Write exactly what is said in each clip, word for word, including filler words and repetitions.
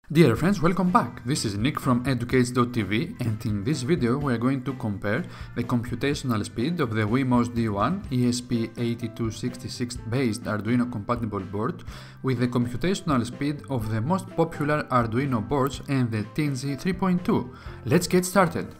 Dear friends, welcome back. This is Nick from educates dot t v, and in this video we are going to compare the computational speed of the WeMOS D one E S P eight two six six based Arduino compatible board with the computational speed of the most popular Arduino boards and the Teensy three point two. Let's get started.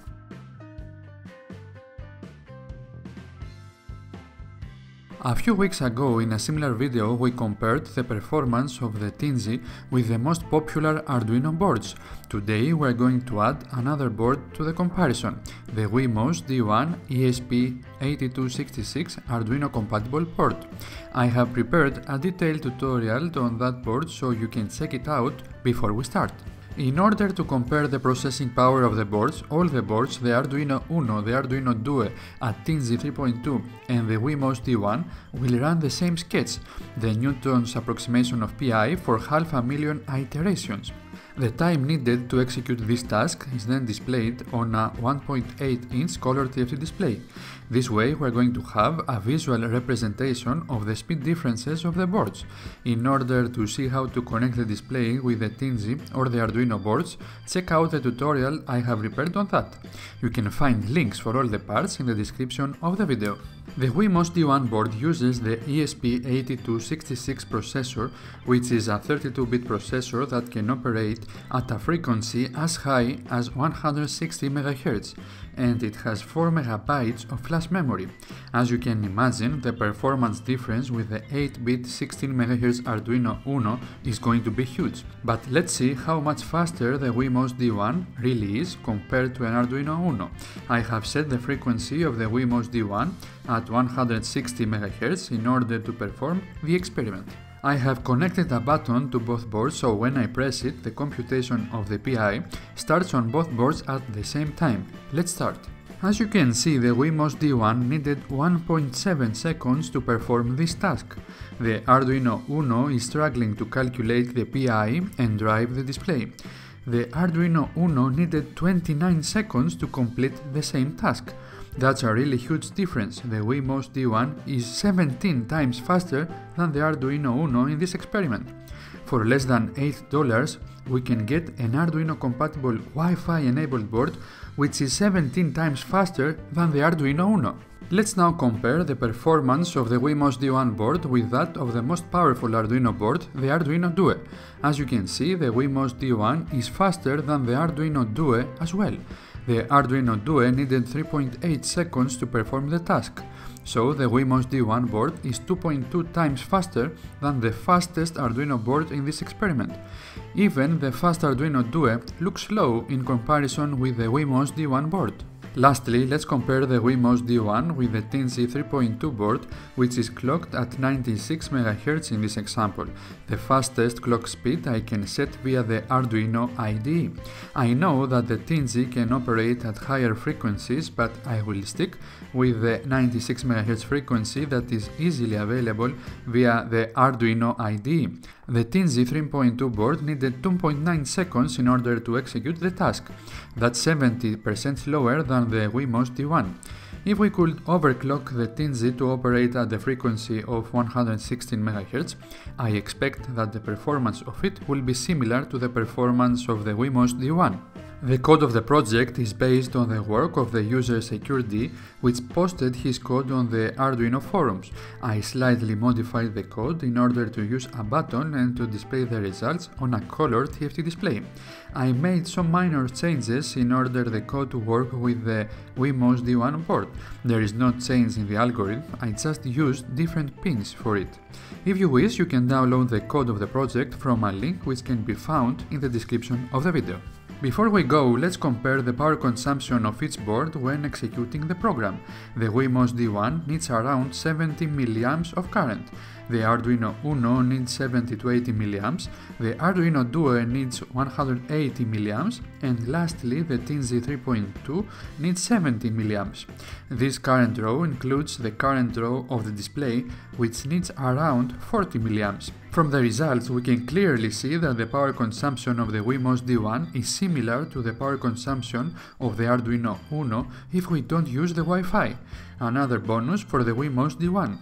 A few weeks ago, in a similar video, we compared the performance of the Teensy with the most popular Arduino boards. Today we are going to add another board to the comparison, the WeMOS D one E S P eight two six six Arduino compatible board. I have prepared a detailed tutorial on that board so you can check it out before we start. In order to compare the processing power of the boards, all the boards, the Arduino Uno, the Arduino Due at Teensy three point two and the WeMOS D one will run the same sketch, the Newton's approximation of pi for half a million iterations. The time needed to execute this task is then displayed on a one point eight inch color T F T display. This way we are going to have a visual representation of the speed differences of the boards. In order to see how to connect the display with the Teensy or the Arduino boards, check out the tutorial I have prepared on that. You can find links for all the parts in the description of the video. The WeMOS D one board uses the E S P eight two six six processor, which is a thirty-two bit processor that can operate at a frequency as high as one hundred sixty megahertz, and it has four megabytes of flash memory. As you can imagine, the performance difference with the eight bit sixteen megahertz Arduino Uno is going to be huge. But let's see how much faster the WeMOS D one really is compared to an Arduino Uno. I have set the frequency of the WeMOS D one at one hundred sixty megahertz in order to perform the experiment. I have connected a button to both boards, so when I press it, the computation of the pi starts on both boards at the same time. Let's start. As you can see, the WeMOS D one needed one point seven seconds to perform this task. The Arduino Uno is struggling to calculate the pi and drive the display. The Arduino Uno needed twenty-nine seconds to complete the same task. That's a really huge difference. The WeMOS D one is seventeen times faster than the Arduino Uno in this experiment. For less than eight dollars, we can get an Arduino compatible Wi-Fi enabled board which is seventeen times faster than the Arduino Uno. Let's now compare the performance of the WeMOS D one board with that of the most powerful Arduino board, the Arduino Due. As you can see, the WeMOS D one is faster than the Arduino Due as well. The Arduino Due needed three point eight seconds to perform the task, so the WeMOS D one board is two point two times faster than the fastest Arduino board in this experiment. Even the fast Arduino Due looks slow in comparison with the WeMOS D one board. Lastly, let's compare the WeMOS D one with the Teensy three point two board, which is clocked at ninety-six megahertz in this example, the fastest clock speed I can set via the Arduino I D E. I know that the Teensy can operate at higher frequencies, but I will stick with the ninety-six megahertz frequency that is easily available via the Arduino I D E. The Teensy three point two board needed two point nine seconds in order to execute the task. That's seventy percent slower than the WeMOS D one. If we could overclock the Teensy to operate at the frequency of one hundred sixteen megahertz, I expect that the performance of it will be similar to the performance of the WeMOS D one. The code of the project is based on the work of the user SecureD, which posted his code on the Arduino forums. I slightly modified the code in order to use a button and to display the results on a color T F T display. I made some minor changes in order the code to work with the WeMOS D one board. There is no change in the algorithm, I just used different pins for it. If you wish, you can download the code of the project from a link which can be found in the description of the video. Before we go, let's compare the power consumption of each board when executing the program. The WeMOS D one needs around seventy milliamps of current. The Arduino Uno needs seventy to eighty milliamps, the Arduino Due needs one hundred eighty milliamps, and lastly the Teensy three point two needs seventy milliamps. This current row includes the current row of the display, which needs around forty milliamps. From the results, we can clearly see that the power consumption of the WeMOS D one is similar to the power consumption of the Arduino Uno if we don't use the Wi-Fi. Another bonus for the WeMOS D one.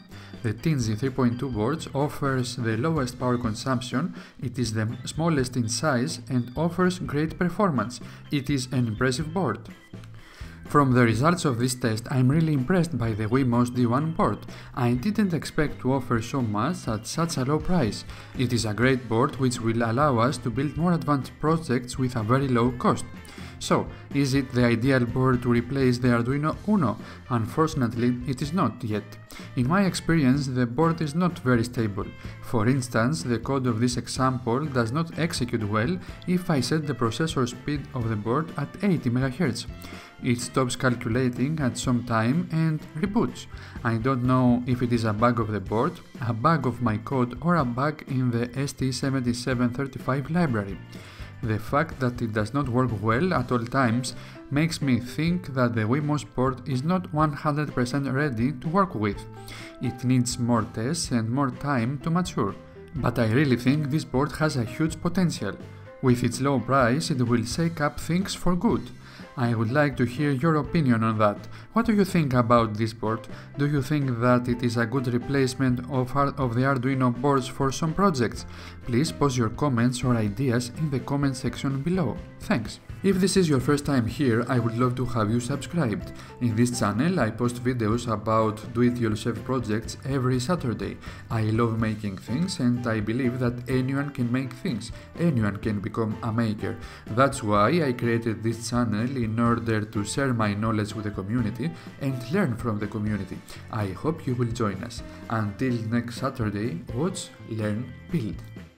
The Teensy three point two board offers the lowest power consumption, it is the smallest in size and offers great performance. It is an impressive board. From the results of this test, I'm really impressed by the WeMOS D one board. I didn't expect to offer so much at such a low price. It is a great board which will allow us to build more advanced projects with a very low cost. So, is it the ideal board to replace the Arduino Uno? Unfortunately, it is not yet. In my experience, the board is not very stable. For instance, the code of this example does not execute well if I set the processor speed of the board at eighty megahertz. It stops calculating at some time and reboots. I don't know if it is a bug of the board, a bug of my code or a bug in the S T seven seven three five library. The fact that it does not work well at all times makes me think that the WeMOS board is not one hundred percent ready to work with. It needs more tests and more time to mature. But I really think this board has a huge potential. With its low price, it will shake up things for good. I would like to hear your opinion on that. What do you think about this board? Do you think that it is a good replacement of, of the Arduino boards for some projects? Please post your comments or ideas in the comment section below. Thanks! If this is your first time here, I would love to have you subscribed. In this channel, I post videos about do-it-yourself projects every Saturday. I love making things and I believe that anyone can make things. Anyone can become a maker. That's why I created this channel in order to share my knowledge with the community and learn from the community. I hope you will join us. Until next Saturday, watch, learn, build.